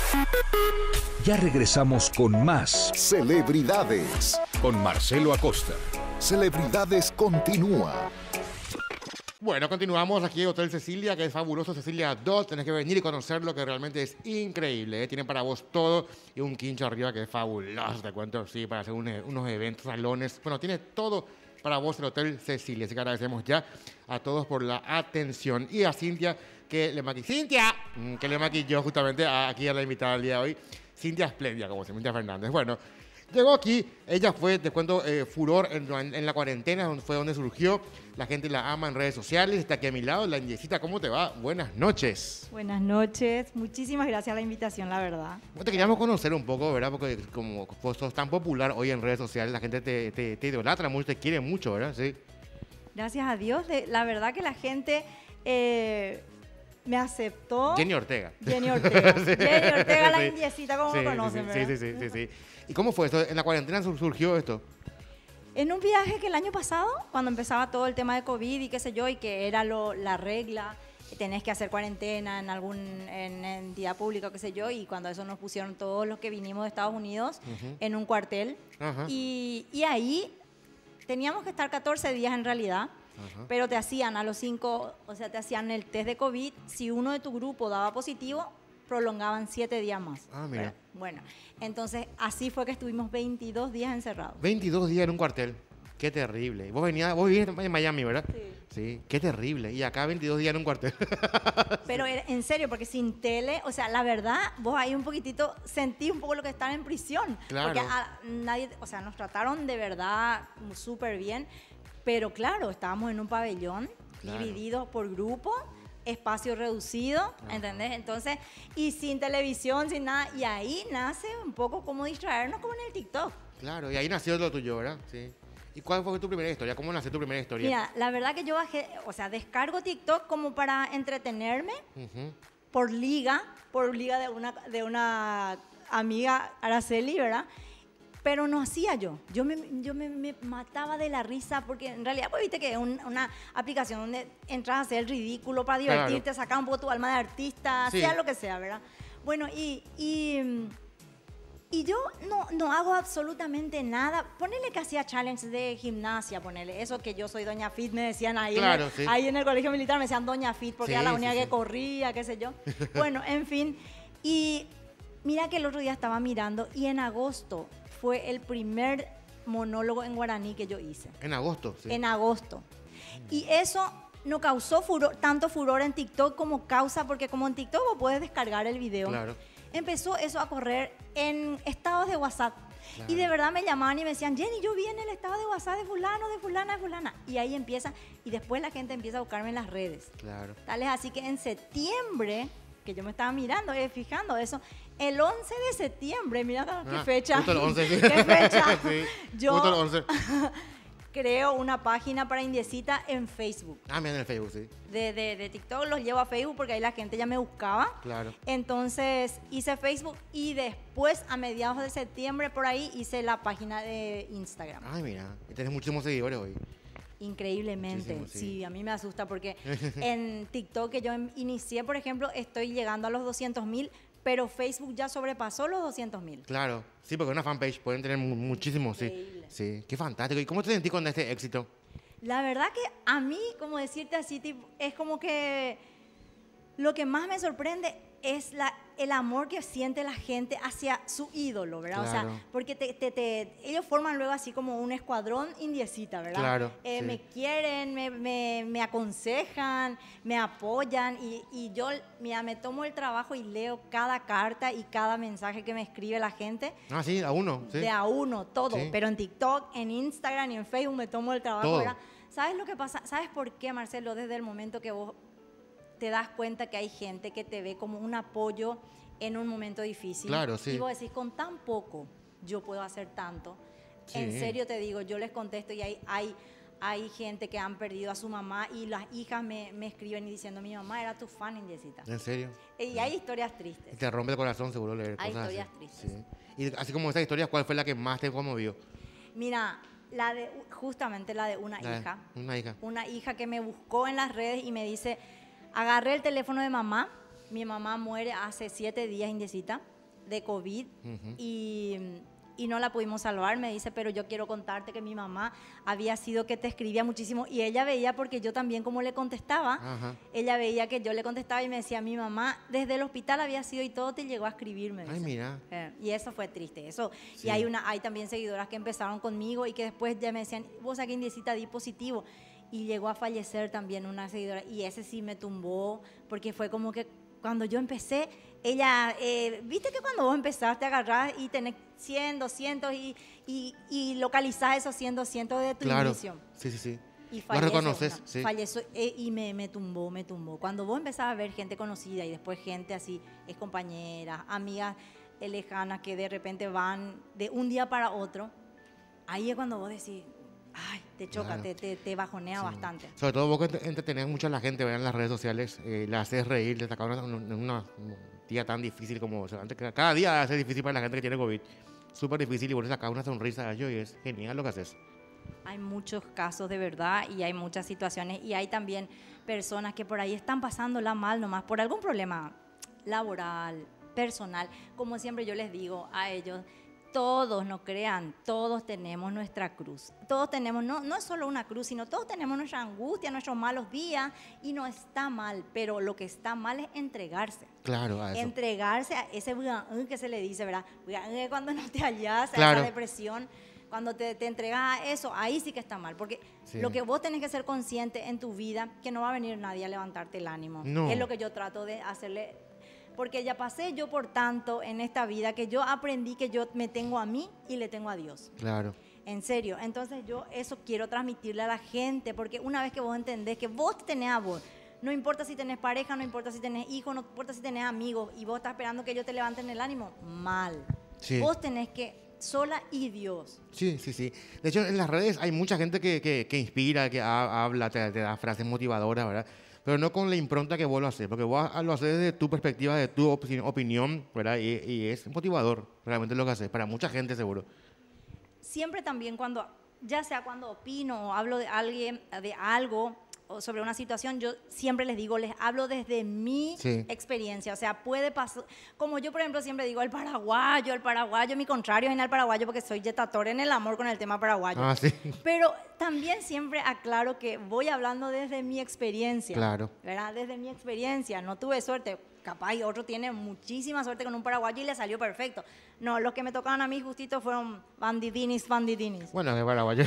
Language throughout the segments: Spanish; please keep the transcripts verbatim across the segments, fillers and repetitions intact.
Ya regresamos con más Celebridades. con Marcelo Acosta. Celebridades continúa. Bueno, continuamos aquí en Hotel Cecilia, que es fabuloso. Cecilia dos, tenés que venir y conocerlo, que realmente es increíble, ¿eh? Tienen para vos todo y un quincho arriba que es fabuloso, te cuento, sí, para hacer un, unos eventos, salones. Bueno, tiene todo para vos el Hotel Cecilia, así que agradecemos ya a todos por la atención. Y a Cintia, que le maquilló, Cintia, que le maquilló justamente a, aquí a la invitada del día de hoy. Cintia Esplendia, como se llama, Cintia Fernández. Bueno, llegó aquí, ella fue, te cuento, eh, furor en, en, en la cuarentena, donde fue donde surgió. La gente la ama en redes sociales. Está aquí a mi lado, la Indiecita, ¿cómo te va? Buenas noches. Buenas noches, muchísimas gracias a la invitación, la verdad. Bueno, te queríamos conocer un poco, ¿verdad? Porque como vos sos tan popular hoy en redes sociales, la gente te, te, te idolatra mucho, te quiere mucho, ¿verdad? Sí. Gracias a Dios, de- la verdad que la gente eh, me aceptó. Jenny Ortega. Jenny Ortega. Sí. Jenny Ortega, la Sí. indiecita, como Sí, me conocen, sí, sí, ¿verdad? sí, sí, sí, sí. ¿Y cómo fue esto? ¿En la cuarentena sur- surgió esto? En un viaje que el año pasado, cuando empezaba todo el tema de COVID y qué sé yo, y que era lo, la regla, tenés que hacer cuarentena en algún en entidad pública, qué sé yo, y cuando eso nos pusieron todos los que vinimos de Estados Unidos Ujú. en un cuartel. Ajá. Y, y ahí teníamos que estar catorce días en realidad, Ajá. pero te hacían a los cinco, o sea, te hacían el test de COVID. Si uno de tu grupo daba positivo, prolongaban siete días más. Ah, mira. Bueno, entonces así fue que estuvimos veintidós días encerrados. veintidós días en un cuartel. Qué terrible. Vos venías, vos vivís en Miami, ¿verdad? Sí. Sí, qué terrible. Y acá veintidós días en un cuartel. Pero era- en serio, porque sin tele, o sea, la verdad, vos ahí un poquitito sentí un poco lo que estar en prisión. Claro. Porque a nadie, o sea, nos trataron de verdad súper bien, pero claro, estábamos en un pabellón, Claro. divididos por grupo, espacio reducido, ¿entendés? Entonces, y sin televisión, sin nada, y ahí nace un poco como distraernos como en el TikTok. Claro, y ahí nació lo tuyo, ¿verdad? Sí. ¿Y cuál fue tu primera historia? ¿Cómo nació tu primera historia? Mira, la verdad que yo bajé, o sea, descargo TikTok como para entretenerme, Ujú. por liga, por liga de una, de una amiga, Araceli, ¿verdad? Pero no hacía yo. Yo me, yo me, me mataba de la risa porque en realidad, pues viste que es un- una aplicación donde entras a hacer el ridículo para Claro. divertirte, sacar un poco tu alma de artista, Sí. sea lo que sea, ¿verdad? Bueno, y, y, y yo no, no hago absolutamente nada. Ponele que hacía challenge de gimnasia, ponele. Eso que yo soy Doña Fit, me decían ahí, Claro, en, el, sí. ahí en el colegio militar, me decían Doña Fit porque Sí, era la sí, única sí. que corría, qué sé yo. Bueno, en fin. Y mira que el otro día estaba mirando y en agosto fue el primer monólogo en guaraní que yo hice. En agosto, sí. En agosto. Y eso no causó furor, tanto furor en TikTok como causa, porque como en TikTok vos puedes descargar el video. Claro. Empezó eso a correr en estados de WhatsApp. Claro. Y de verdad me llamaban y me decían, Jenny, yo vi en el estado de WhatsApp de fulano, de fulana, de fulana. Y ahí empieza, y después la gente empieza a buscarme en las redes. Claro. Tal es así que en septiembre, que yo me estaba mirando, eh, fijando eso, el once de septiembre, mira qué Ah, fecha. justo el once, sí. ¿Qué fecha? Sí, Yo justo el once. creo una página para Indiecita en Facebook. Ah, mira en el Facebook, sí. De, de, de TikTok los llevo a Facebook porque ahí la gente ya me buscaba. Claro. Entonces hice Facebook y después a mediados de septiembre por ahí hice la página de Instagram. Ay, mira. Y tenés muchísimos seguidores hoy. Increíblemente. Muchísimo, sí. Sí, a mí me asusta porque en TikTok que yo em- inicié, por ejemplo, estoy llegando a los doscientos mil, pero Facebook ya sobrepasó los doscientos mil. Claro. Sí, porque una fanpage pueden tener mu- muchísimos, sí. Increíble. Sí. Qué fantástico. ¿Y cómo te sentís con este éxito? La verdad que a mí, como decirte así, tipo, es como que lo que más me sorprende es la, el amor que siente la gente hacia su ídolo, ¿verdad? O Claro. sea, porque te, te- te- ellos forman luego así como un escuadrón indiecita, ¿verdad? Claro, Eh, sí. Me quieren, me, me- me aconsejan, me apoyan y, y yo, mira, me tomo el trabajo y leo cada carta y cada mensaje que me escribe la gente. Ah, sí, a uno. Sí. De a uno, todo. Sí. Pero en TikTok, en Instagram y en Facebook me tomo el trabajo. Todo. ¿verdad? ¿Sabes lo que pasa? ¿Sabes por qué, Marcelo? Desde el momento que vos te das cuenta que hay gente que te ve como un apoyo en un momento difícil. Claro, sí. Y vos decís, con tan poco yo puedo hacer tanto. Sí. En serio te digo, yo les contesto y hay, hay, hay gente que han perdido a su mamá y las hijas me, me escriben y diciendo, mi mamá era tu fan, Indiecita. ¿En serio? Y hay historias Y tristes. te rompe el corazón seguro leer Hay cosas historias así. tristes. Sí. Y así como esas historias, ¿cuál fue la que más te conmovió? Mira, la de, justamente la de una La de- hija. Una hija. Una hija que me buscó en las redes y me dice, agarré el teléfono de mamá, mi mamá muere hace siete días, Indiecita, de COVID Ujú. y, y no la pudimos salvar. Me dice, pero yo quiero contarte que mi mamá había sido que te escribía muchísimo y ella veía, porque yo también como le contestaba, Ajá. ella veía que yo le contestaba y me decía, mi mamá desde el hospital había sido y todo te llegó a escribirme. Ay, mira. Eh, y eso fue triste, eso. Sí. Y hay, una, hay también seguidoras que empezaron conmigo y que después ya me decían, vos aquí indiecita di positivo. Y llegó a fallecer también una seguidora y ese sí me tumbó, porque fue como que cuando yo empecé, ella, eh, viste que cuando vos empezaste a agarrar y tenés cien, doscientos y, y, y localizás esos cien, doscientos de tu Claro. inicio. Sí, sí, sí. Y Lo fallece reconoces, una, sí. falleció, eh, y me, me tumbó, me tumbó. Cuando vos empezás a ver gente conocida y después gente así, es compañeras, amigas eh, lejanas que de repente van de un día para otro, ahí es cuando vos decís, ay, te choca, Claro. te, te, te bajonea Sí. bastante. Sobre todo vos que ent- entretenés mucho a la gente, ¿verdad? En las redes sociales, eh, la haces reír, le sacas una, una, una- un día tan difícil como... O sea, antes que- cada día hace difícil para la gente que tiene COVID. Súper difícil y vos le sacas una sonrisa a ellos y es genial lo que haces. Hay muchos casos de verdad y hay muchas situaciones y hay también personas que por ahí están pasándola mal nomás por algún problema laboral, personal. Como siempre yo les digo a ellos, todos, no crean, todos tenemos nuestra cruz. Todos tenemos, no, no es solo una cruz, sino todos tenemos nuestra angustia, nuestros malos días y no está mal, pero lo que está mal es entregarse. Claro, a eso. Entregarse a ese bugaán que se le dice, ¿verdad? Bugaán es cuando no te hallas, a Claro. esa depresión, cuando te, te entregas a eso, ahí sí que está mal. Porque Sí. lo que vos tenés que ser consciente en tu vida, que no va a venir nadie a levantarte el ánimo. No. Es lo que yo trato de hacerle. Porque ya pasé yo por tanto en esta vida que yo aprendí que yo me tengo a mí y le tengo a Dios. Claro. En serio, entonces yo eso quiero transmitirle a la gente, porque una vez que vos entendés que vos tenés a vos, no importa si tenés pareja, no importa si tenés hijos, no importa si tenés amigos, y vos estás esperando que ellos te levanten el ánimo, mal. Sí. Vos tenés que, sola y Dios. Sí, sí, sí. De hecho, en las redes hay mucha gente que, que, que inspira, que ha- habla, te, te da frases motivadoras, ¿verdad? Pero no con la impronta que vos lo haces, porque vos lo haces desde tu perspectiva, de tu opi- opinión, ¿verdad? Y, y es motivador, realmente lo que haces, para mucha gente seguro. Siempre también cuando, ya sea cuando opino o hablo de alguien, de algo, o sobre una situación, yo siempre les digo, les hablo desde mi Sí. experiencia. O sea, puede pasar, como yo por ejemplo siempre digo, el paraguayo, el paraguayo, mi contrario es en el paraguayo porque soy yetator en el amor con el tema paraguayo. Ah, sí. Pero también siempre aclaro que voy hablando desde mi experiencia. Claro. ¿Verdad? Desde mi experiencia. No tuve suerte. Capaz y otro tiene muchísima suerte con un paraguayo y le salió perfecto. No, los que me tocaban a mí justito fueron bandidinis, bandidinis. Bueno, de paraguayo.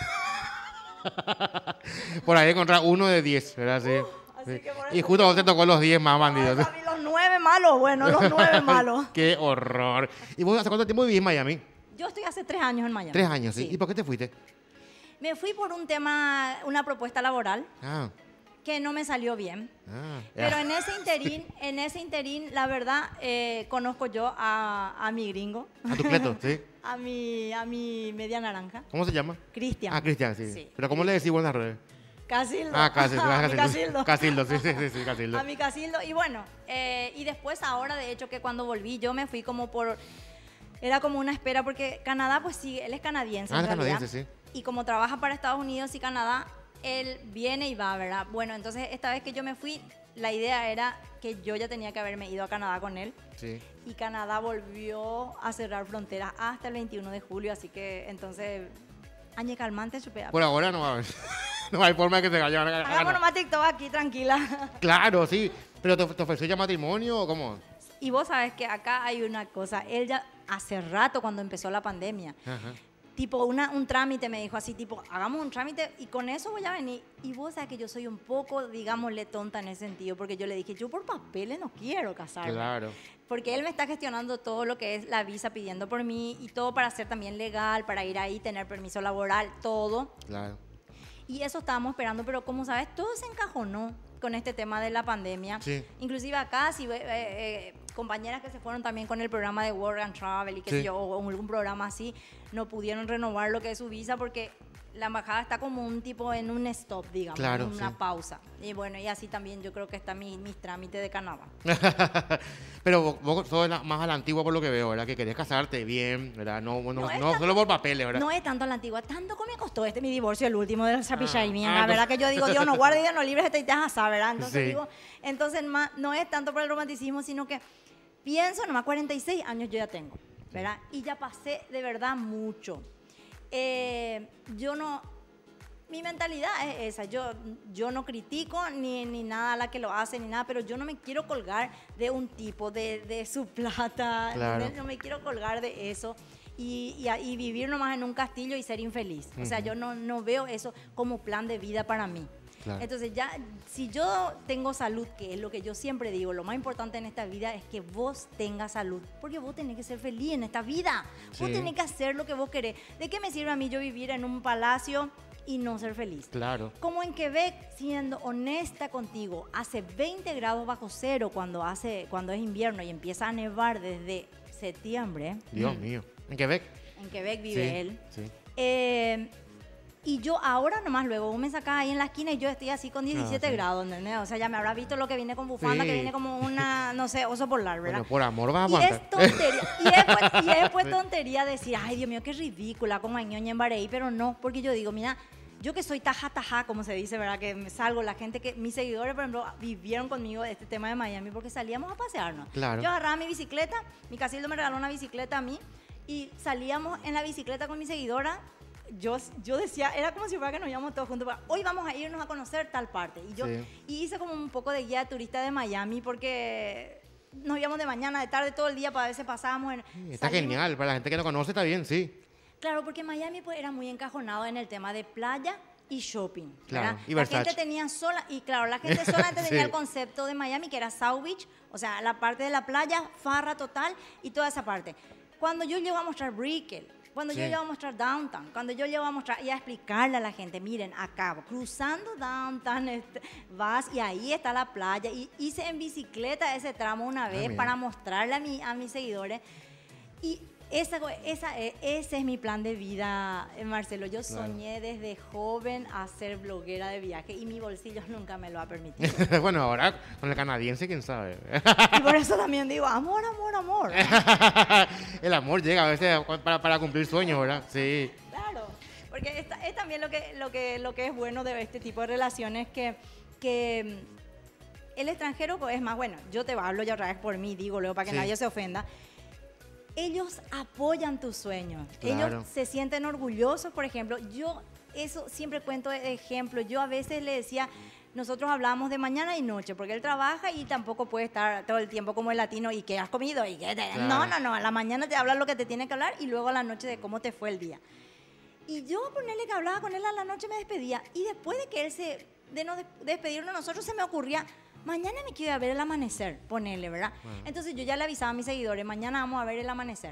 Por ahí encontrar uno de diez, ¿verdad? Sí. así Sí. que por Y eso justo vos te tocó los diez más bandidos. Ay, papi, los nueve malos, bueno, los nueve malos. ¡Qué horror! ¿Y vos hace cuánto tiempo vivís en Miami? Yo estoy hace tres años en Miami. Tres años, ¿sí? Sí. ¿Y por qué te fuiste? Me fui por un tema, una propuesta laboral Ah, que no me salió bien. ah. Pero en ese interín, en ese interín, la verdad, eh, conozco yo a, a mi gringo, A tu cleto, ¿sí? a mi, a mi media naranja, ¿Cómo se llama? Cristian. Ah, Cristian, sí. Sí. Pero ¿cómo le decís vos en las redes? Casildo. Ah, Casildo. A ah, mi Casildo. Casildo. Casildo, sí, sí, sí, sí, Casildo. A mi Casildo. Y bueno, eh, y después ahora, de hecho, que cuando volví, yo me fui como por... Era como una espera, porque Canadá, pues sí, él es canadiense Ah, en es realidad. canadiense, sí. Y como trabaja para Estados Unidos y Canadá, él viene y va, ¿verdad? Bueno, entonces esta vez que yo me fui, la idea era que yo ya tenía que haberme ido a Canadá con él. Sí. Y Canadá volvió a cerrar fronteras hasta el veintiuno de julio, así que entonces, añe calmante, chupea. Por ahora no va a haber. No hay forma de que se vayan a Hagamos ganar. nomás TikTok aquí, tranquila. Claro, sí. Pero ¿te, te ofreció ya matrimonio o cómo? Y vos sabes que acá hay una cosa, él ya hace rato cuando empezó la pandemia, Ajá. tipo una, un trámite me dijo así, tipo, hagamos un trámite y con eso voy a venir. Y vos sabes que yo soy un poco, digámosle, tonta en ese sentido, porque yo le dije, yo por papeles no quiero casarme. Claro. Porque él me está gestionando todo lo que es la visa, pidiendo por mí y todo para ser también legal, para ir ahí, tener permiso laboral, todo. Claro. Y eso estábamos esperando, pero como sabes, todo se encajonó con este tema de la pandemia. Sí. Inclusive acá, si ve- eh, eh, compañeras que se fueron también con el programa de Work and Travel y qué Sí. sé yo, o o algún programa así, no pudieron renovar lo que es su visa porque la embajada está como un tipo en un stop, digamos, Claro, en una sí. pausa. Y bueno, y así también yo creo que están mis, mis trámites de Canadá. Pero vos, vos sos la- más a la antigua por lo que veo, ¿verdad? Que querés casarte bien, ¿verdad? No, no, No no, es no solo por papeles, ¿verdad? No es tanto a la antigua, tanto como me costó este mi divorcio, el último de la Chapichaimien. Ah, la ah, verdad que yo digo, Dios no guarde, Dios no libre, este y te ¿verdad? Entonces Sí. digo, entonces ma- no es tanto por el romanticismo, sino que pienso, nomás cuarenta y seis años yo ya tengo, ¿verdad? Y ya pasé de verdad mucho. Eh, yo no, mi mentalidad es esa, yo, yo no critico ni, ni nada a la que lo hace, ni nada, pero yo no me quiero colgar de un tipo, de, de su plata, Claro. no me quiero colgar de eso. Y, y, y vivir nomás en un castillo y ser infeliz. Uh-huh. O sea, yo no, no veo eso como plan de vida para mí. Claro. Entonces ya, si yo tengo salud, que es lo que yo siempre digo, lo más importante en esta vida es que vos tengas salud, porque vos tenés que ser feliz en esta vida. Sí. Vos tenés que hacer lo que vos querés. ¿De qué me sirve a mí yo vivir en un palacio y no ser feliz? Claro. Como en Quebec, siendo honesta contigo, hace veinte grados bajo cero cuando, hace, cuando es invierno y empieza a nevar desde septiembre. Dios mm. mío. ¿En Quebec? En Quebec vive sí, él. Sí. Eh, y yo ahora nomás luego, vos me sacás ahí en la esquina y yo estoy así con diecisiete ah, sí. grados, ¿entendés? O sea, ya me habrá visto lo que viene con bufanda, sí. que viene como una, no sé, oso polar, ¿verdad? Bueno, por amor vas a aguantar. Y es tontería, y es pues, y es pues tontería decir, ay, Dios mío, qué ridícula, como añoña en Bareí, pero no, porque yo digo, mira, yo que soy taja taja, como se dice, ¿verdad? Que me salgo, la gente que, mis seguidores, por ejemplo, vivieron conmigo este tema de Miami porque salíamos a pasearnos. Claro. Yo agarraba mi bicicleta, mi casildo me regaló una bicicleta a mí, y salíamos en la bicicleta con mi seguidora. Yo, yo decía, era como si fuera que nos íbamos todos juntos. Hoy vamos a irnos a conocer tal parte. Y yo sí. y hice como un poco de guía de turista de Miami porque nos íbamos de mañana, de tarde, todo el día para ver si pasábamos. En, sí, está salimos. Genial, para la gente que no conoce está bien, sí. Claro, porque Miami pues, era muy encajonado en el tema de playa y shopping. Claro, y la Versace. gente tenía sola, y claro, la gente solamente sí. tenía el concepto de Miami, que era South Beach, o sea, la parte de la playa, farra total y toda esa parte. Cuando yo llego a mostrar Brickell, cuando sí. yo llego a mostrar Downtown, cuando yo llego a mostrar y a explicarle a la gente, miren, acá, cruzando Downtown, este, vas y ahí está la playa. Y hice en bicicleta ese tramo una vez ah, para mostrarle a, mi, a mis seguidores. Y esa, esa, ese es mi plan de vida, Marcelo. Yo soñé claro. desde joven a ser bloguera de viaje y mi bolsillo nunca me lo ha permitido. Bueno, ahora con el canadiense, quién sabe. Y por eso también digo, amor, amor, amor. El amor llega a veces para, para cumplir sueños, ¿verdad? Sí. Claro, porque es, es también lo que, lo, que, lo que es bueno de este tipo de relaciones, que, que el extranjero, pues, es más, bueno, yo te hablo ya otra vez por mí, digo luego para que sí. nadie se ofenda. Ellos apoyan tus sueños. Claro. Ellos se sienten orgullosos, por ejemplo. Yo eso siempre cuento de ejemplo. Yo a veces le decía, nosotros hablamos de mañana y noche, porque él trabaja y tampoco puede estar todo el tiempo como el latino y qué has comido y qué te... Claro. No, no, no. A la mañana te habla lo que te tiene que hablar y luego a la noche de cómo te fue el día. Y yo ponerle que hablaba con él a la noche me despedía. Y después de que él se... de nos despedirnos nosotros se me ocurría... Mañana me quiero ir a ver el amanecer, ponerle, ¿verdad? Bueno. Entonces yo ya le avisaba a mis seguidores, mañana vamos a ver el amanecer.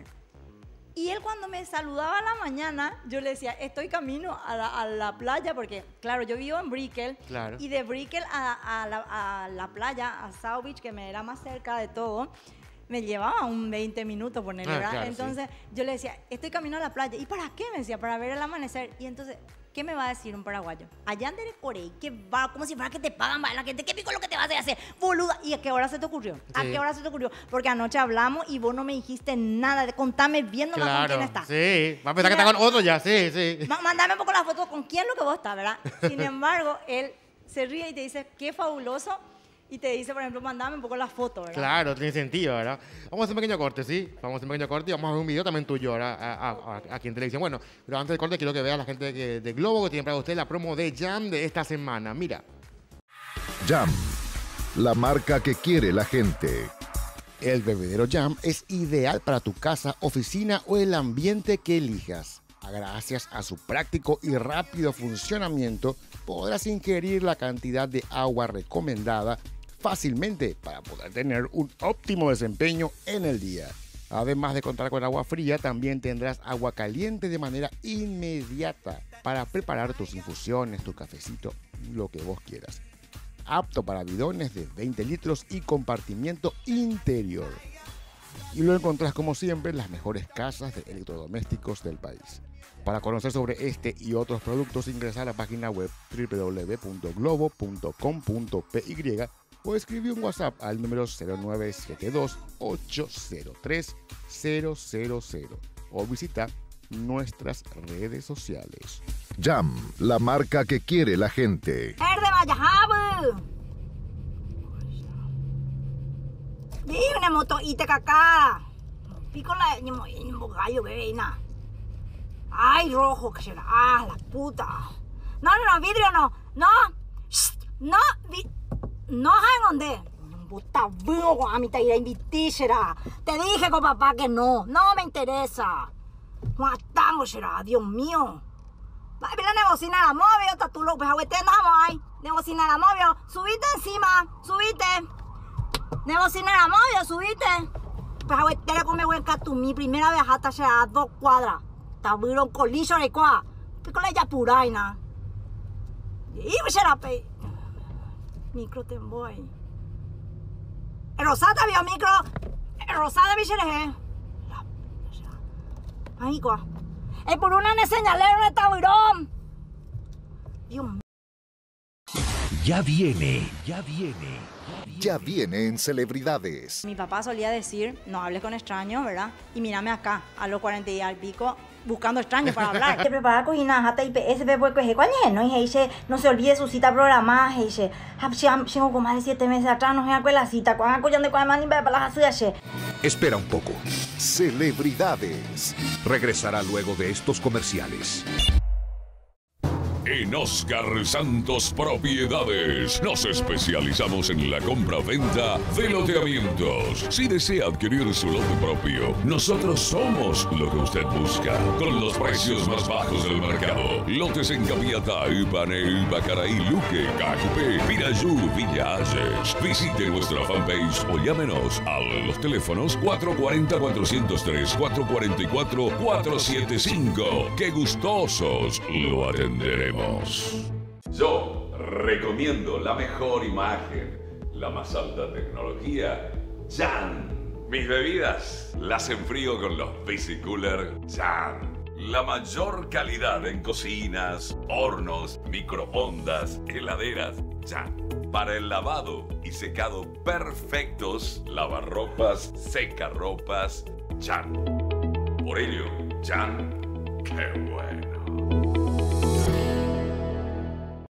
Y él cuando me saludaba a la mañana, yo le decía, estoy camino a la, a la playa, porque claro, yo vivo en Brickell, claro. y de Brickell a, a, la, a la playa, a South Beach, que me era más cerca de todo, me llevaba un veinte minutos ponerle, ah, ¿verdad? Claro, entonces sí. yo le decía, estoy camino a la playa. ¿Y para qué? Me decía, para ver el amanecer. Y entonces... ¿qué me va a decir un paraguayo? Allá en Corey, que va como si fuera que te pagan, va la gente, ¿qué pico lo que te vas a hacer? Boluda. ¿Y a qué hora se te ocurrió? ¿A sí. qué hora se te ocurrió? Porque anoche hablamos y vos no me dijiste nada. Contame bien nomás claro. con quién estás. Sí, va a pensar que está con otro ya, sí, sí. Mándame un poco la foto con quién es lo que vos estás, ¿verdad? Sin embargo, él se ríe y te dice, qué fabuloso. Y te dice, por ejemplo, mandame un poco la foto, ¿verdad? Claro, tiene sentido, ¿verdad? Vamos a hacer un pequeño corte, ¿sí? Vamos a hacer un pequeño corte y vamos a ver un video también tuyo ahora a, a, a, aquí en televisión. Bueno, pero antes del corte quiero que vea a la gente de, de Globo que tiene para usted la promo de Jam de esta semana. Mira. Jam, la marca que quiere la gente. El bebedero Jam es ideal para tu casa, oficina o el ambiente que elijas. Gracias a su práctico y rápido funcionamiento, podrás ingerir la cantidad de agua recomendada fácilmente para poder tener un óptimo desempeño en el día. Además de contar con agua fría, también tendrás agua caliente de manera inmediata para preparar tus infusiones, tu cafecito, lo que vos quieras. Apto para bidones de veinte litros y compartimiento interior. Y lo encontrás como siempre en las mejores casas de electrodomésticos del país. Para conocer sobre este y otros productos, ingresa a la página web doble u doble u doble u punto globo punto com punto p y o escribe un WhatsApp al número cero nueve siete dos ocho cero tres cero cero cero o visita nuestras redes sociales. Jam, la marca que quiere la gente. Dime moto ite caca. Pico la ni mo ni mo gallo beina. Ay, rojo que será. Ah, la puta. No, no, no, vidrio no. No. Shh, no, vi no hay donde. Puta vivo a mi te irá a invitar será. Te dije con papá que no. No me interesa. Juan tango será, Dios mío. Va a ver la negocina la móvil, está tú lo pues agüete no hay. Negocina la móvil, subite encima, subite. Negocina la móvil, subite. Pues agüete le come buen tu mi primera vez hasta será dos cuadras. Está viro un colillo de cuá. Pico la ya puraina. Y será pe. Micro temboy. El rosada vio micro. El rosada vi seré. Ay, cuá. Es por una señalera en esta virón. Dios mío. Ya viene, ya viene. Ya viene en Celebridades. Mi papá solía decir, no hables con extraños, ¿verdad? Y mírame acá, a los cuarenta y al pico, buscando extraños para hablar. Se prepara cocina, hasta I P S, pero pues, ¿cuál es? ¿No? Y dice, no se olvide su cita programada, y dice, tengo como más de siete meses atrás, no se acuerda la cita, cuando acuerdan de cuando me para la ciudad. Espera un poco. Celebridades. Regresará luego de estos comerciales. En Oscar Santos Propiedades nos especializamos en la compra-venta de loteamientos. Si desea adquirir su lote propio, nosotros somos lo que usted busca, con los precios más bajos del mercado. Lotes en Capiatá, Ipanema, Bacaraí, Luque, Cacupé, Pirayú, Villa Ayes. Visite nuestra fanpage o llámenos a los teléfonos cuatro cuatro cero, cuatro cero tres, cuatro cuatro cuatro, cuatro siete cinco. ¡Qué gustosos lo atenderemos! Yo recomiendo la mejor imagen, la más alta tecnología, Jan. Mis bebidas las enfrío con los Visi Cooler Jan. La mayor calidad en cocinas, hornos, microondas, heladeras, Jan. Para el lavado y secado perfectos, lavarropas, secarropas, Jan. Por ello, Jan, qué bueno.